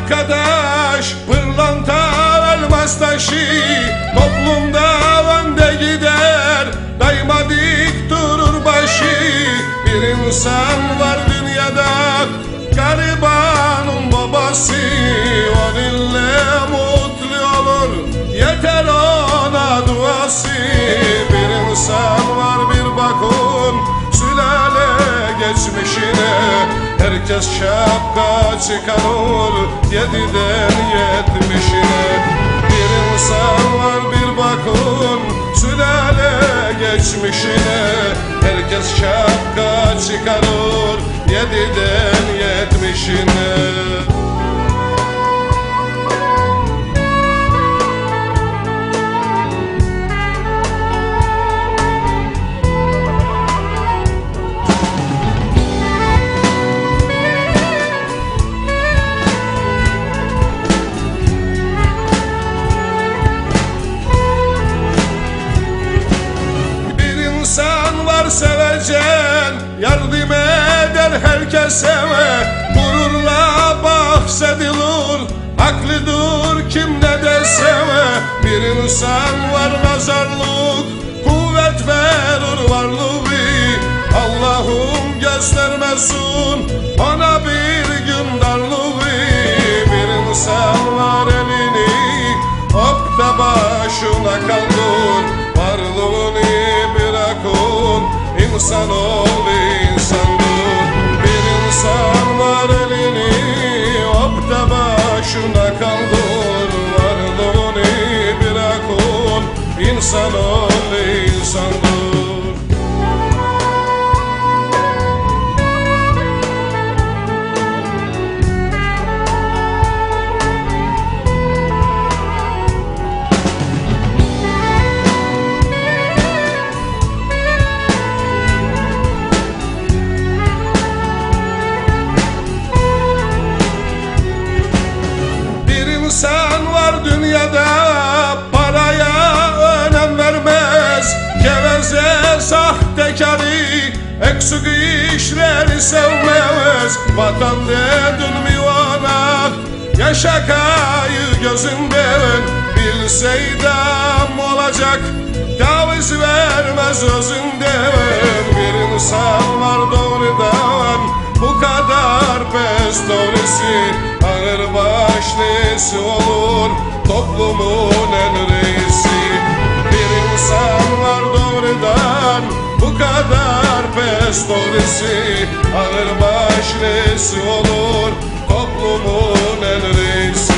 arkadaş, pırlanta elmas taşı, toplumda önde gider, daima dik durur başı. Bir insan var dünyada, garibanın babası, onunla mutlu olur, yeter ona duası. Bir insan var, bir bakın sülale geçmişine, herkes şapka çıkarır 7'den 70'ine. Bir insan var, bir bakın sülale geçmişine, herkes şapka çıkarır 7'den 70'ine. Sevecen, yardım eder herkese, gururla bahsedilir, haklıdır kim ne dese. Bir insan var, nazarlık kuvvet verir varlığı, Allah'ım göstermesin ona bir gün darlığı. Bir insan var, elini hop da başına kaldır, varlığını bırakın, İnsan ol insandır. Bir insan var, elini hop da başına kaldır, varlığını bırakın, İnsan ol insandır. İnsan var dünyada, paraya önem vermez, geveze sahtekarı, eksik işleri sevmez. Vatan dedin mi ona, yaşakayı gözünden, bilseydem olacak, taviz vermez özünden. Bir insan var doğrudan, bu kadar pes doğrusu, ağır başlısı olur, toplumun en reisi. Bir insan var doğrudan, bu kadar pes doğrusu, ağır başlısı olur, toplumun en reisi.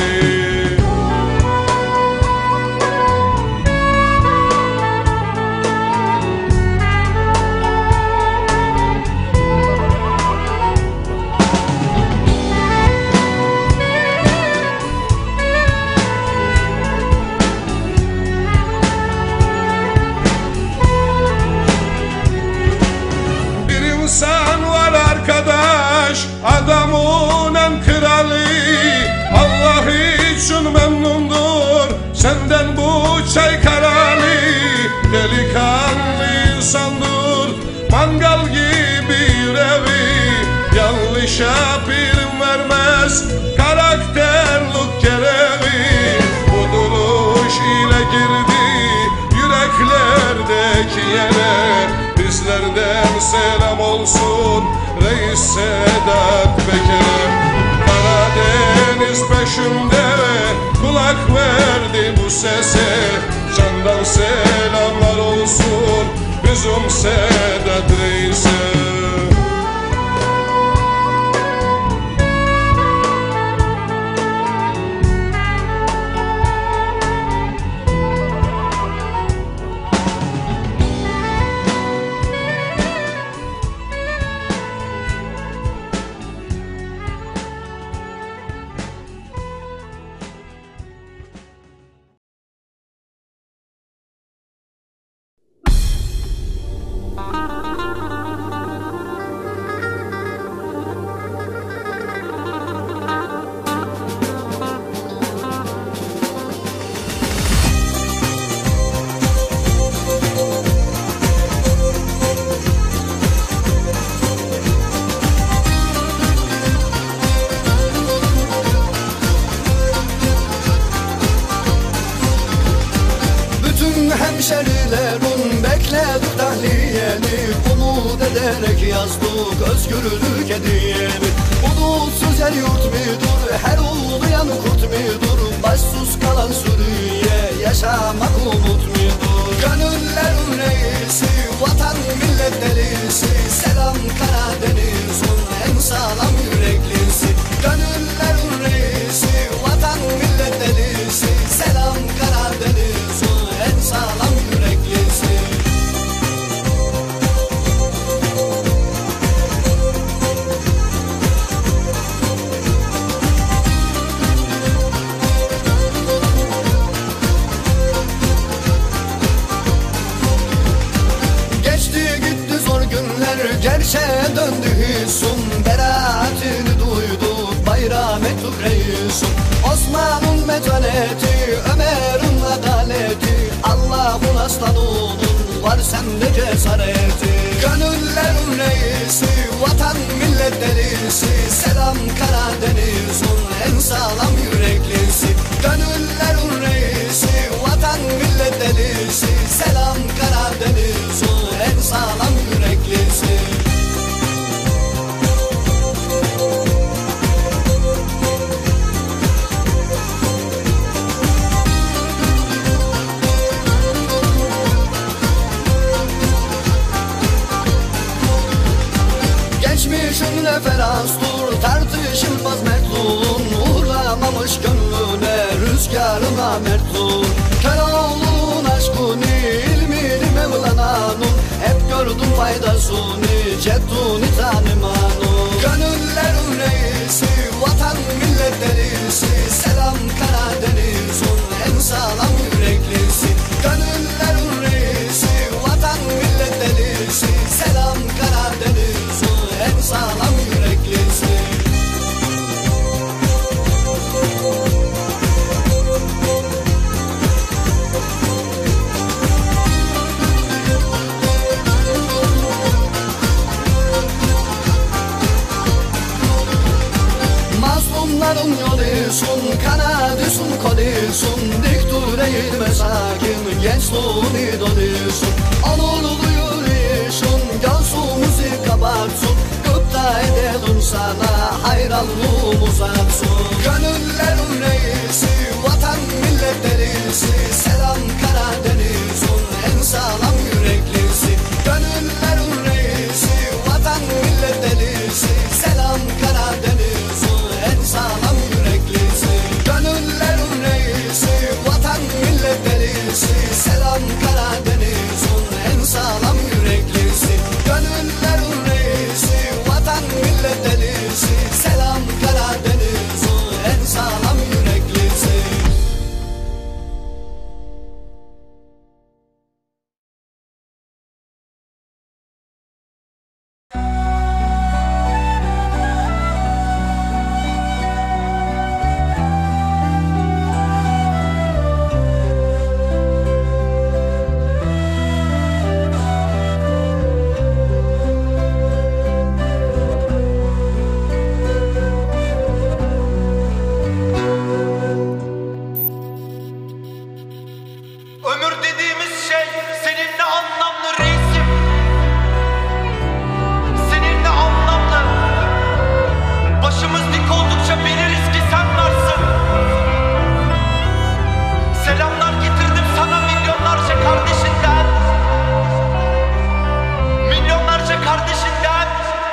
İnsan var arkadaş, adamın en kralı, Allah için memnundur senden bu çay karalı. Delikanlı insandır, mangal gibi yüreği, yanlışa prim vermez, karakterlik gereği. Bu duruş ile girdi yüreklerdeki yere, bizlerden selam olsun Reis Sedat Peker'e. Karadeniz peşimde, kulak verdi bu sese, candan selamlar olsun bizim Sedat Reis'e. Bekledik tahliyeni, umut ederek yazdık özgürlük hediyeni. Umutsuz yer yurt midur, her uluyan kurt midur? Başsız kalan sürüye yaşamak umut midur? Gönüllerin reisi, vatan millet delisi, selam Karadeniz'in en sağlam yüreklisi. Gönüllerin reisi, vatan millet delisi, selam Karadeniz'in en sağlam yüreklisi. Gerçeğe döndü hüsn, beraatini duyduk, bayram ettik reisun. Osman'ın metaneti, Ömer'in adaleti, Allah'ın aslanının var sende cesareti. Gönüllerin reisi, vatan millet delisi, selam Karadeniz'in en sağlam yüreklisi. Gönüllerin reisi, vatan millet delisi, selam Karadeniz'in en sağlam yüreklisi. Geçmişin referans,dur tartışılmaz mertluğun, uğramamış gönlüne rüzgarına mertluğun. Köroğlu'nun aşkını, ilmini Mevlana'nın, hep gördüm faydasını, cedduni tanımanın. Gönüllerin reisi, vatan millet delisi, selam Karadeniz'in en sağlam yüreklisi. Gönüllerin reisi, vatan millet delisi, selam Karadeniz'in en sağlam yüreklisi. Mazlumların yolusun, kanadısın, kolusun, dik dur eğilme sakin, gençliğin idolüsün. Onurlu yürüyüşün, gözümüzü kapatsın, gıpta edelim sana, hayranlığımız artsın. Gönüllerin reisi, vatan millet delisi, selam Karadeniz'in en sağlam yüreklisi. Gönüllerin reisi, vatan millet delisi, selam Karadeniz'in en sağlam yüreklisi. Gönüllerin reisi, vatan millet delisi, selam Karadeniz'in en sağlam yüreklisi. Gönüllerin reisi, vatan millet delisi, selam Karadeniz'in en sağlam yüreklisi. Ömür dediğimiz şey seninle anlamlı reisim. Seninle anlamlı. Başımız dik oldukça biliriz ki sen varsın. Selamlar getirdim sana milyonlarca kardeşinden. Milyonlarca kardeşinden.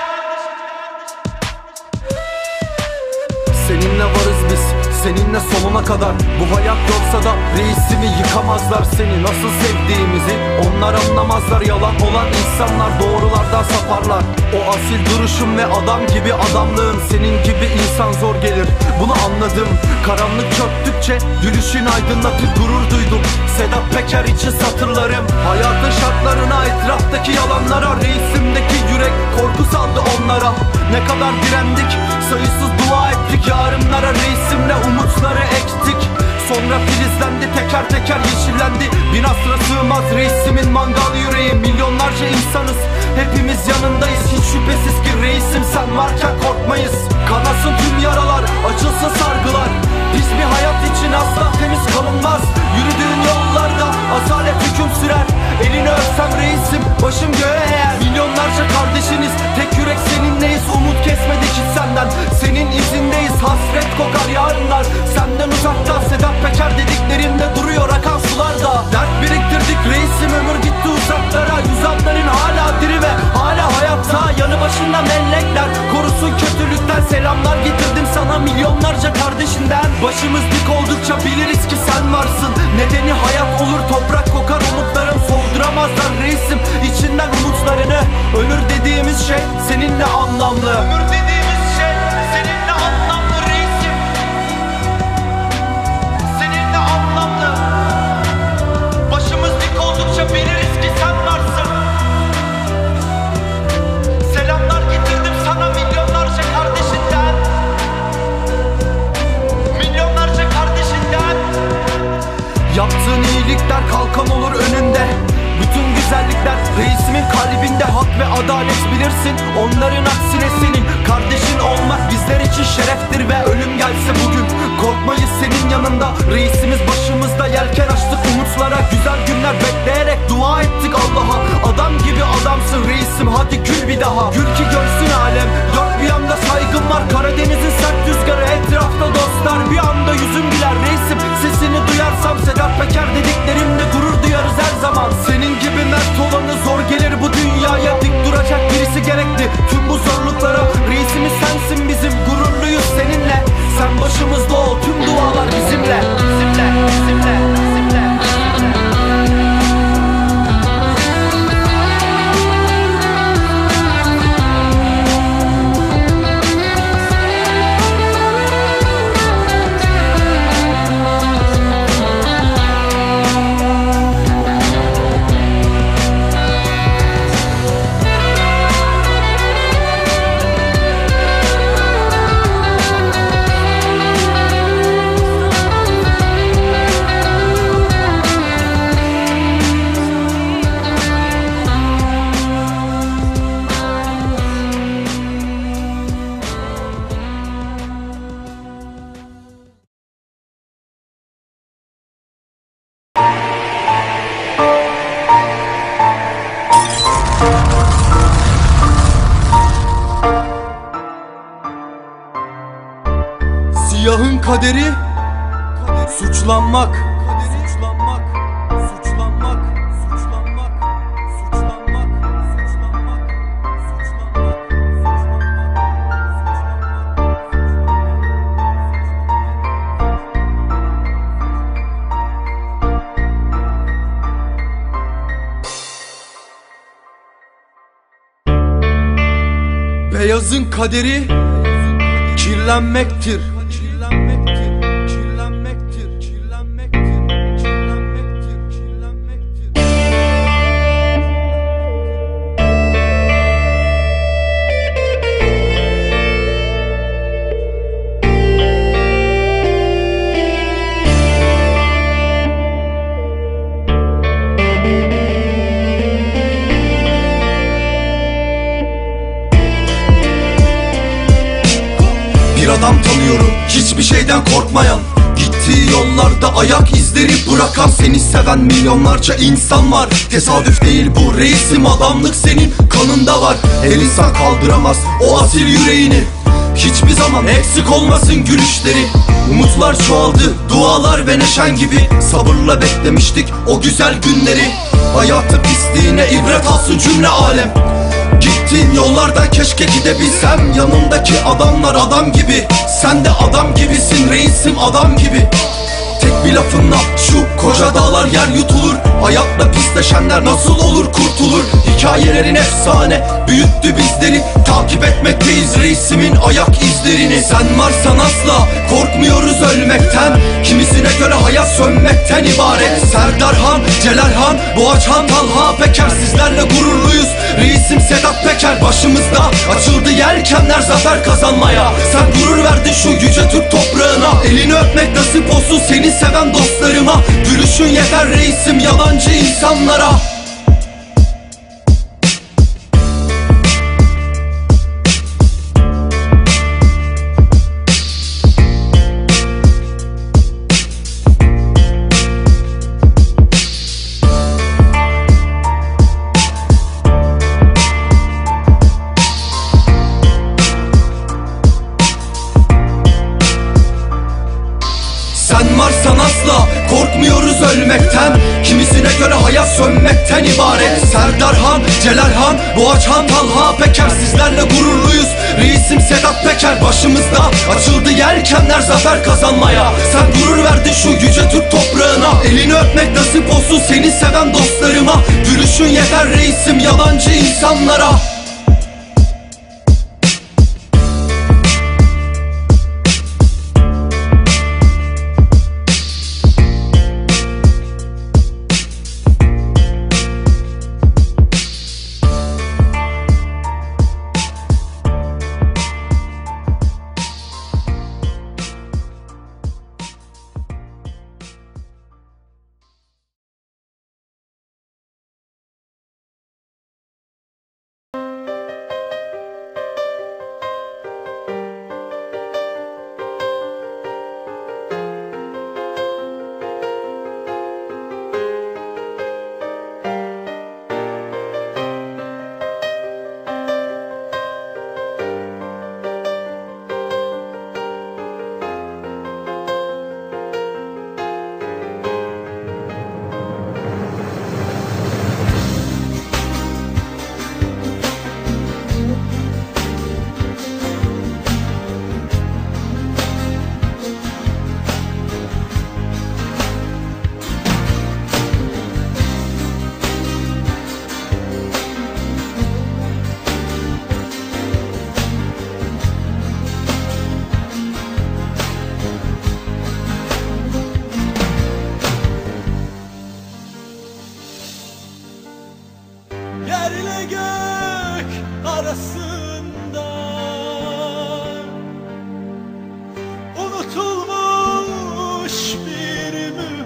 Seninle varız biz, seninle sonuna kadar. Bu hayat yoksa da reisimi yıkamazlar. Seni nasıl sevdiğimizi onlar anlamazlar. Yalan olan insanlar doğrulardan saparlar. O asil duruşun ve adam gibi adamlığın, senin gibi insan zor gelir, bunu anladım. Karanlık çöktükçe gülüşün aydınlatır, gurur duydum. Sedat Peker için satırlarım, hayatın şartlarına, etraftaki yalanlara. Reisimdeki yürek korku saldı onlara. Ne kadar direndik, sayısız dua ettik yarınlara. Reisimle umutları ektik, sonra filizlendi, teker teker yeşillendi. Bin asra sığmaz reisimin mangal yüreği. Milyonlarca insanız, hepimiz yanındayız. Hiç şüphesiz ki reisim sen varken korkmayız. Kanasın tüm yaralar, açılsın sargılar. Pis bir hayat için asla temiz kalınmaz. Yürüdüğün yollarda asalet hüküm sürer. Elini öpsem başım göğe eğer. Milyonlarca kardeşiniz, tek yürek seninleyiz. Umut kesmedik hiç senden, senin izindeyiz. Hasret kokar yarınlar senden uzakta. Sedat Peker dediklerinde duruyor akan sularda. Dert biriktirdik reisim, ömür gitti uzaklara. Yüzanların hala diri ve hala hayatta. Yanı başında mellekler korusun kötülükten. Selamlar getirdim sana milyonlarca kardeşinden. Başımız dik oldukça biliriz ki sen varsın. Nedeni hayat olur, toprak kokar, umutlarım solduramazlar reisim içinden umutlarını. Ölür dediğimiz şey seninle anlamlı. Ömür dediğimiz şey seninle anlamlı reisim. Seninle anlamlı. Başımız dik oldukça biliriz ki sen varsın. Selamlar getirdim sana milyonlarca kardeşinden. Milyonlarca kardeşinden. Yaptığın iyilikler kalkan olur önünde. Bütün güzellikler reisimin kalbinde. Hak ve adalet bilirsin, onların aksine senin kardeşin olmak bizler için şereftir. Ve ölüm gelse bugün korkmayız senin yanında. Reisimiz başımızda, yelken açtık umutlara. Güzel günler bekleyerek dua ettik Allah'a. Adam gibi adamsın reisim, hadi gül bir daha. Gül ki görsün alem, dört bir yanda saygım var. Karadeniz'in sert rüzgarı, etrafta dostlar. Bir anda yüzüm güler reisim, sesini duyarsam. Sedat Peker dediklerimde gurur duyarız her zaman. Senin gibi mert olanı zor gelir bu dünyaya. Dik duracak birisi gerekli tüm bu zorluklara. Reisimiz sensin bizim, gururluyuz seninle. Sen başımızda ol, tüm dualar bizimle. Bizimle, bizimle, bizimle. Siyahın kaderi suçlanmak. Suçlanmak, suçlanmak, suçlanmak, suçlanmak, suçlanmak, suçlanmak. Beyazın kaderi kirlenmektir. Kirlenmektir, kirlenmektir, kirlenmektir, kirlenmektir, kirlenmektir. Bir adam tanıyorum, hiçbir şeyden korkmayan, gittiği yollarda ayak izleri bırakan. Seni seven milyonlarca insan var, tesadüf değil bu reisim, adamlık senin kanında var. El insan kaldıramaz o asil yüreğini, hiçbir zaman eksik olmasın gülüşleri. Umutlar çoğaldı, dualar ve neşen gibi, sabırla beklemiştik o güzel günleri. Hayatı pisliğine ibret alsın cümle alem. Gittiğin yollardan keşke gidebilsem. Yanımdaki adamlar adam gibi, sen de adam gibisin reisim, adam gibi. Tek bir lafınla şu koca dağlar yer yutulur. Hayatla pisleşenler nasıl olur kurtulur? Hikayelerin efsane büyüttü bizleri, takip etmekteyiz reisimin ayak izlerini. Sen varsan asla korkmuyoruz ölmekten, kimisine göre hayat sönmekten ibaret. Serdar Han, Celal Han, Boğaç Han, Talha Peker, sizlerle gururluyuz. Reisim Sedat Peker başımızda, açıldı yelkenler zafer kazanmaya. Sen gurur verdin şu yüce Türk toprağına, elini öpmek nasip olsun seni seven dostlarıma. Gülüşün yeter reisim yalancı insanlara. Serdar Han, Celal Han, Boğaç Han, Talha Peker. Sizlerle gururluyuz, reisim Sedat Peker. Başımızda açıldı yelkenler zafer kazanmaya. Sen gurur verdin şu yüce Türk toprağına. Elini öpmek nasip olsun seni seven dostlarıma. Gülüşün yeter reisim yabancı insanlara. Yerle gök arasında unutulmuş bir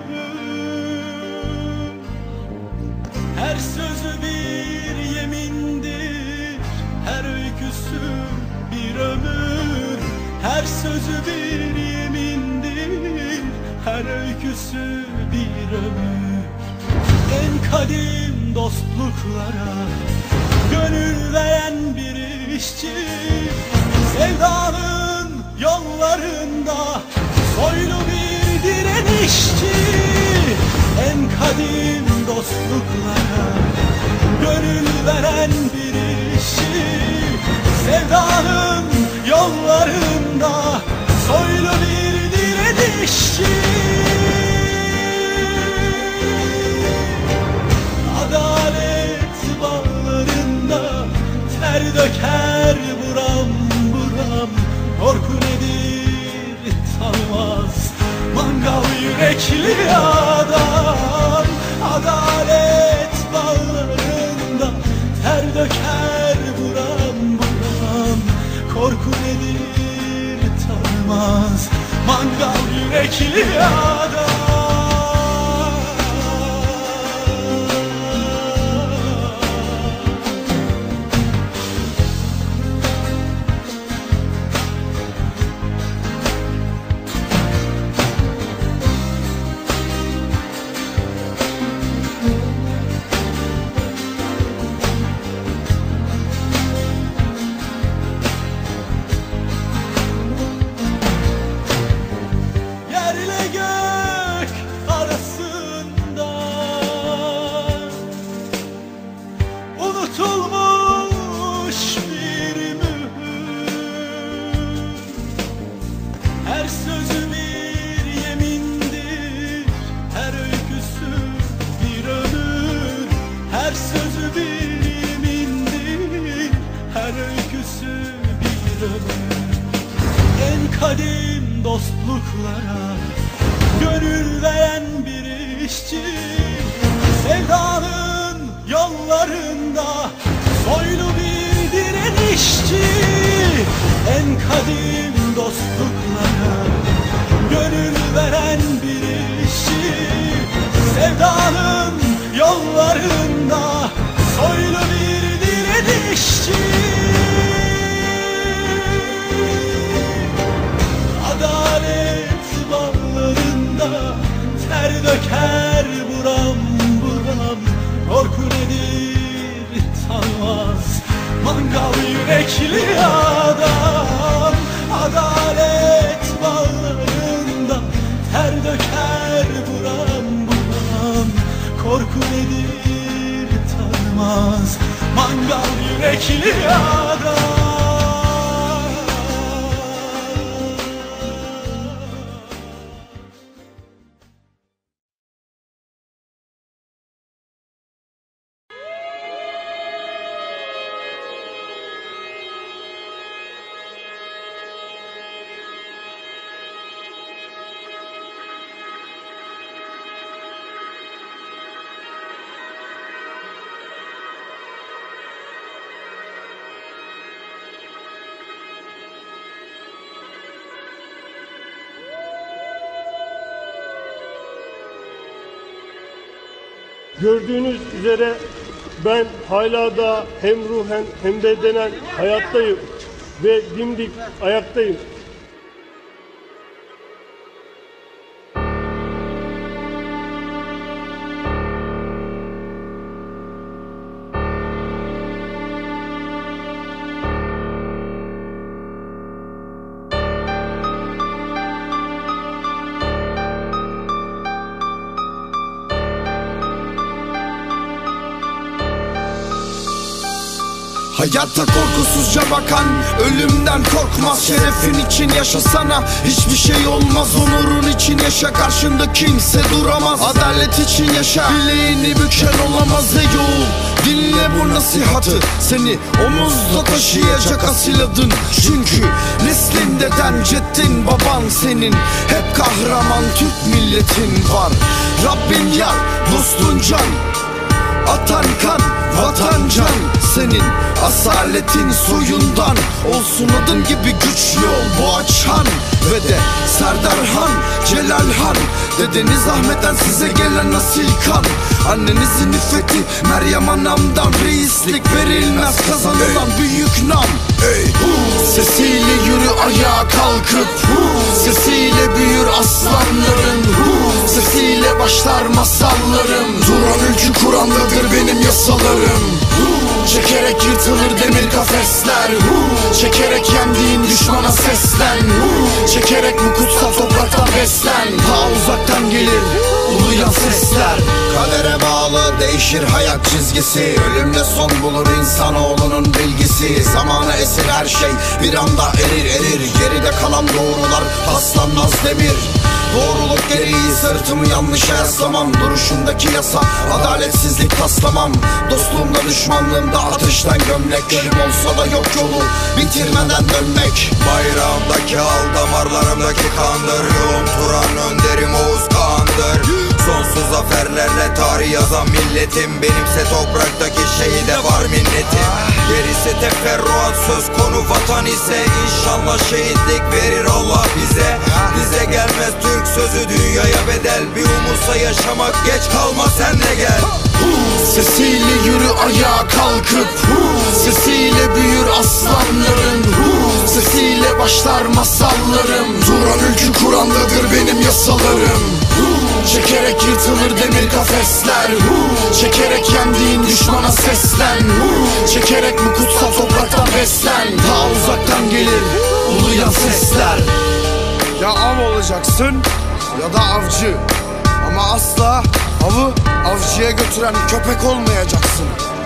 mühür. Her sözü bir yemindir, her öyküsü bir ömür. Her sözü bir yemindir, her öyküsü bir ömür. En kadim dostluklara gönül veren bir işçi, sevdanın yollarında soylu bir direnişçi. En kadim dostluklara gönül veren bir işçi, sevdanın yollarında soylu bir direnişçi. Adalet bağlarında ter döker buram buram. Korku nedir tanımaz mangal yürekli adam. Adalet bağlarında ter döker buram buram. Korku nedir tanımaz mangal yürekli adam. Unutulmuş bir mühür. Her sözü bir yemindir, her öyküsü bir ömür. Her sözü bir yemindir, her öyküsü bir ömür. En kadim dostluklara gönül veren bir işçi, sevdanın yollarında soylu bir direnişçi. En kadim dostluklara gönül veren bir işçi, sevdanın yollarında soylu bir direnişçi. Adalet bağlarında ter döker buram buram. Korku nedir tanımaz mangal yürekli adam. Adalet bağlarında ter döker buram buram. Korku nedir tanımaz yakmaz mangal yürekli adam. Gördüğünüz üzere ben hala da hem ruhen hem bedenen hayattayım ve dimdik ayaktayım. Hayatta korkusuzca bakan ölümden korkmaz. Şerefin için yaşasana, hiçbir şey olmaz. Onurun için yaşa, karşında kimse duramaz. Adalet için yaşa, bileğini büken olamaz. Eyoğul dinle bu nasihatı, seni omuzda taşıyacak asil adın. Çünkü neslin deden ceddin baban senin, hep kahraman Türk milletin var. Rabbin yar, dostun can, atan kan, vatan can senin. Asaletin soyundan olsun adın gibi güçlü ol Boğaç Han ve de Serdar Han, Celal Han. Dedeniz Ahmet'ten size gelen asil kan. Annenizin iffeti Meryem Anam'dan. Reislik verilmez, kazanılan büyük nam. Sesiyle yürü ayağa kalkıp, sesiyle büyür aslanların, sesiyle başlar masallarım. Duran ülkü Kur'an'dadır benim yasalarım. Çekerek yırtılır demir kafesler, çekerek yendiğin düşmana seslen, çekerek bu kutsal topraktan beslen. Ta uzaktan gelir uluyan sesler. Kadere bağlı değişir hayat çizgisi, ölümle son bulur insanoğlunun bilgisi. Zamana esir her şey bir anda erir. Geride kalan doğrular paslanmaz demir. Doğruluk gereği sırtımı yanlışa yaslamam. Duruşumdaki yasa adaletsizlik taslamam. Dostluğumda düşmanlığımda ateşten gömlek. Ölüm olsa da yok yolu bitirmeden dönmek. Bayrağımdaki al damarlarımdaki kandır. Yolum Turan önderim Oğuz Kağan'dır. Sonsuz zaferlerle tarih yazan milletim. Benimse topraktaki şehide var minnetim. Gerisi teferruat söz konu vatan ise İnşallah şehitlik verir Allah bize. Bize gelmez Türk sözü dünyaya bedel. Bir umutsa yaşamak geç kalma sen de gel. Sesiyle yürü ayağa kalkıp, sesiyle büyür aslanların, sesiyle başlar masallarım. Duran ülkü Kur'an'dadır benim yasalarım. Çekerek yırtılır demir kafesler, çekerek yendiğin düşmana seslen, çekerek bu kutsal topraktan beslen. Ta uzaktan gelir uluyan sesler. Ya av olacaksın ya da avcı, ama asla avı avcıya götüren köpek olmayacaksın.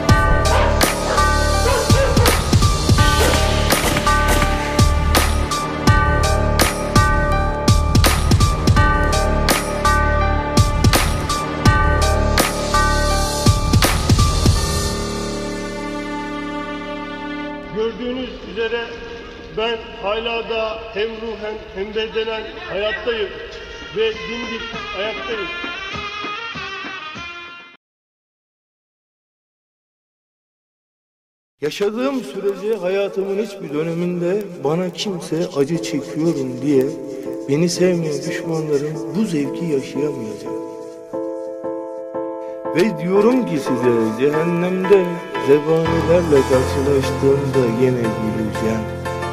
Gördüğünüz üzere ben hala da hem ruhen hem bedenen hayattayım ve dimdik ayaktayım. Yaşadığım sürece hayatımın hiçbir döneminde bana kimse acı çekiyorum diye beni sevmeyen düşmanlarım bu zevki yaşayamayacak. Ve diyorum ki size, cehennemde zebanilerle karşılaştığımda yine güleceğim.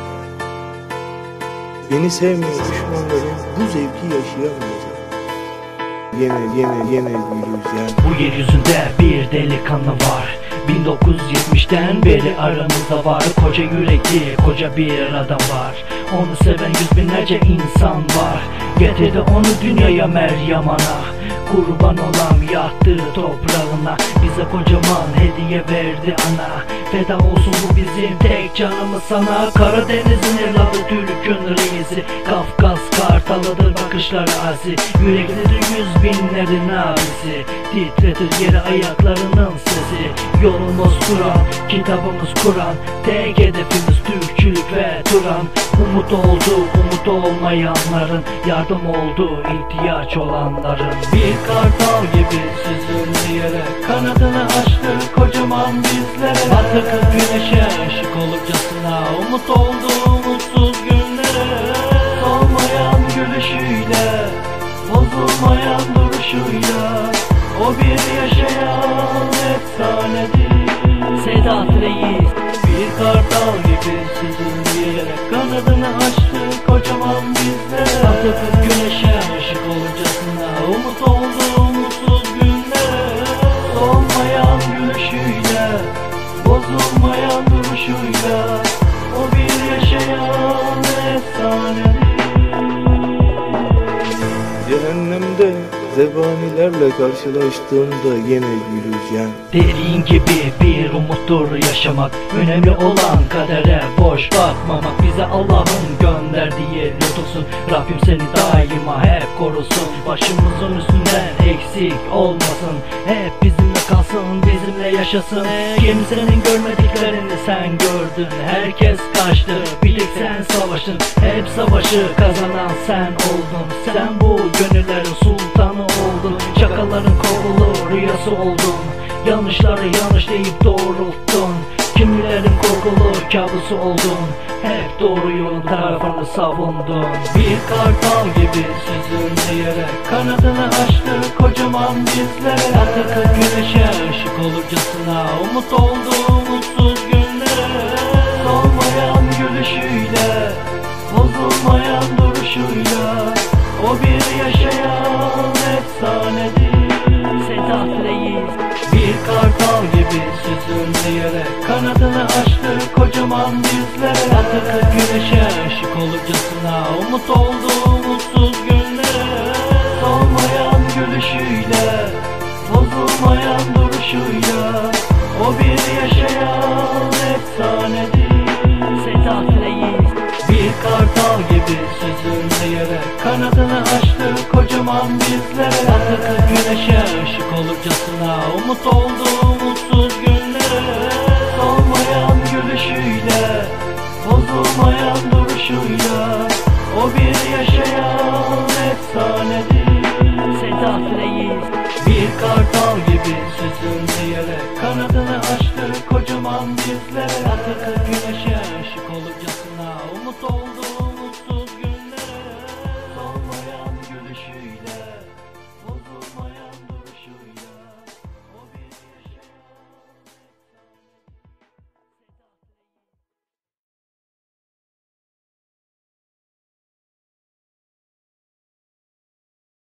Beni sevmeyen düşmanlarım bu zevki yaşayamayacak. Yine güleceğim. Bu yeryüzünde bir delikanlı var. 1970'ten beri aramızda var. Koca yürekli, koca bir adam var. Onu seven yüz binlerce insan var. Getirdi onu dünyaya Meryem Ana. kurban olam yattığı toprağına. Bize kocaman hediye verdi ana. Feda olsun bu bizim tek canımız sana. Karadeniz'in evladı, Türk'ün reisi, Kafkas kartalıdır bakışları azi. Yürekleri 100 binlerin abisi, titretir yeri ayaklarının sesi. Yolumuz Kur'an, kitabımız Kur'an, tek hedefimiz Türkçülük ve Turan. Umut oldu umut olmayanların, yardım oldu ihtiyaç olanların. Bir kartal gibi süzülmeyerek kanadını açtı kocaman bizlere. Artık güneşe ışık olurcasına umut oldu umutsuz günlere. Solmayan gülüşüyle, bozulmayan duruşuyla, o bir yaşayan efsanedir. Sedat Reis bir kartal gibi süzülmeyerek kanadını açtı kocaman bizlere. Artık güneşe ışık olurcasına umut oldu umutsuz günlere. Solmayan gülüşüyle, bozulmayan duruşuyla, o bir yaşayan efsanedir. Cehennemde zebanilerle karşılaştığımda yine güleceğim. Dediğin gibi bir umuttur yaşamak. Önemli olan kadere boş bakmamak. Bize Allah'ın gönderdiği lütufsun. Rabbim seni daima hep korusun. Başımızın üstünden eksik olmasın. Hep bizimle kalsın, bizimle yaşasın. Kimsenin görmediklerini sen gördün. Herkes kaçtı, bir tek sen savaştın. Hep savaşı kazanan sen oldun. Sen bu gönüllerin sultanı oldun. Çakalların kovulu rüyası oldun. Yanlışları yanlış deyip doğrulttun. Kimilerin korkulu kabusu oldun. Hep doğru yolun tarafını savundun. Bir kartal gibi süzülmeyerek kanadını açtı kocaman bizlere. Artık güneşe ışık olurcasına umut oldu umutsuz günlere. Solmayan gülüşüyle, bozulmayan duruşuyla, o bir yaşayan efsanedir. Sedat Reis bir kartal gibi süzülmeyerek kanadını açtı kocaman bizlere. Artık güneşe ışık olurcasına umut oldu umutsuz günlere. Solmayan gülüşüyle, bozulmayan duruşuyla, o bir yaşayan efsanedir. Sedat Reis bir kartal gibi süzülmeyerek kanadını açtı kocaman bizlere. Artık güneşe ışık olurcasına umut oldu umutsuz günlere. Solmayan gülüşüyle, bozulmayan duruşuyla, o bir yaşayan efsanedir. Sedat Reis bir kartal gibi süzülmeyerek kanadını açtı kocaman bizlere.